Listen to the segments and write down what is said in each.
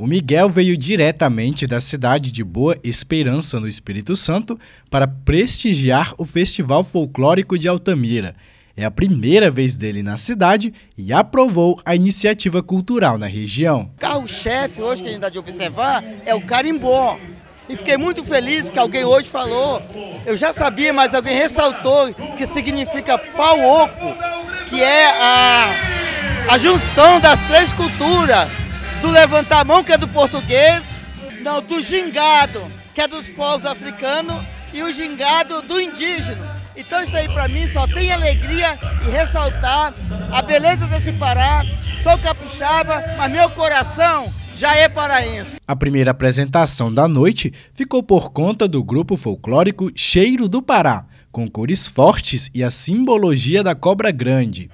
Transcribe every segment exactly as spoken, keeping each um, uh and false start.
O Miguel veio diretamente da cidade de Boa Esperança, no Espírito Santo, para prestigiar o Festival Folclórico de Altamira. É a primeira vez dele na cidade e aprovou a iniciativa cultural na região. O carro-chefe hoje que a gente dá de observar é o carimbó. E fiquei muito feliz que alguém hoje falou, eu já sabia, mas alguém ressaltou que significa pau oco, que é a, a junção das três culturas, do levantar a mão, que é do português, não, do gingado, que é dos povos africanos, e o gingado do indígena. Então isso aí para mim só tem alegria e ressaltar a beleza desse Pará. Sou capixaba, mas meu coração já é paraense. A primeira apresentação da noite ficou por conta do grupo folclórico Cheiro do Pará, com cores fortes e a simbologia da cobra grande.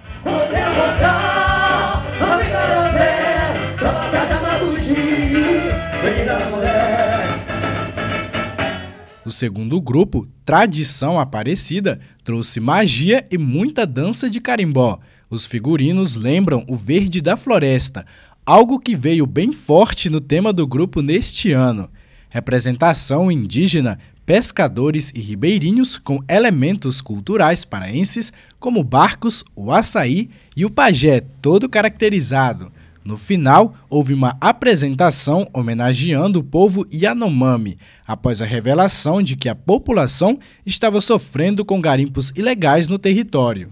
O segundo grupo, Tradição Aparecida, trouxe magia e muita dança de carimbó. Os figurinos lembram o verde da floresta, algo que veio bem forte no tema do grupo neste ano. Representação indígena, pescadores e ribeirinhos com elementos culturais paraenses como barcos, o açaí e o pajé, todo caracterizado. No final, houve uma apresentação homenageando o povo Yanomami, após a revelação de que a população estava sofrendo com garimpos ilegais no território.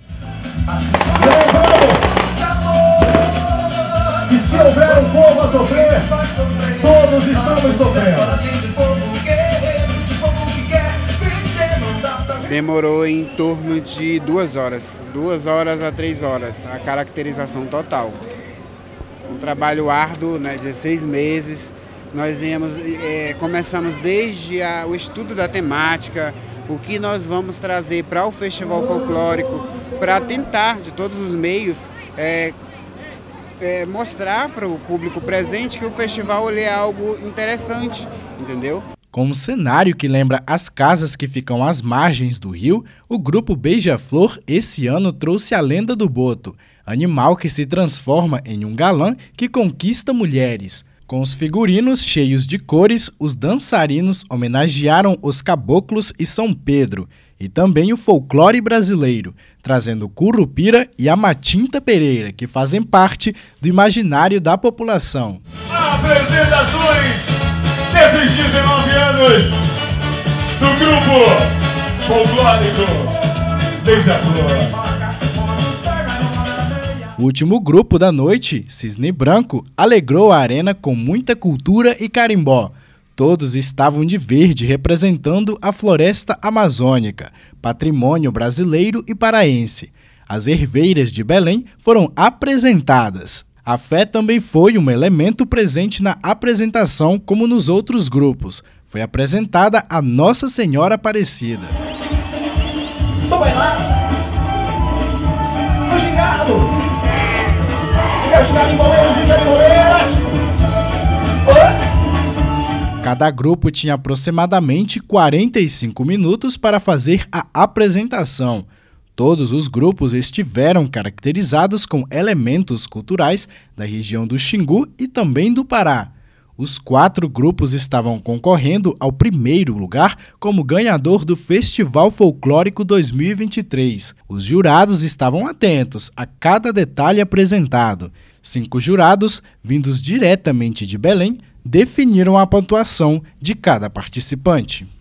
E se houver um povo a sofrer, todos estamos sofrendo. Demorou em torno de duas horas, duas horas a três horas, a caracterização total. Um trabalho árduo, né, de seis meses. Nós viemos, é, começamos desde a, o estudo da temática, o que nós vamos trazer para o Festival Folclórico, para tentar, de todos os meios, é, é, mostrar para o público presente que o festival ele é algo interessante, entendeu? Com um cenário que lembra as casas que ficam às margens do rio, o grupo Beija-Flor esse ano trouxe a lenda do boto, animal que se transforma em um galã que conquista mulheres. Com os figurinos cheios de cores, os dançarinos homenagearam os caboclos e São Pedro, e também o folclore brasileiro, trazendo Curupira e a Matinta Pereira, que fazem parte do imaginário da população. Apresentações desses dezenove anos do grupo folclórico Beija-Flor. O último grupo da noite, Cisne Branco, alegrou a arena com muita cultura e carimbó. Todos estavam de verde, representando a floresta amazônica, patrimônio brasileiro e paraense. As erveiras de Belém foram apresentadas. A fé também foi um elemento presente na apresentação, como nos outros grupos. Foi apresentada a Nossa Senhora Aparecida. Então vai lá, o gingado, os carimboleiros e carimboleiras. Cada grupo tinha aproximadamente quarenta e cinco minutos para fazer a apresentação. Todos os grupos estiveram caracterizados com elementos culturais da região do Xingu e também do Pará. Os quatro grupos estavam concorrendo ao primeiro lugar como ganhador do Festival Folclórico dois mil e vinte e três. Os jurados estavam atentos a cada detalhe apresentado. Cinco jurados, vindos diretamente de Belém, definiram a pontuação de cada participante.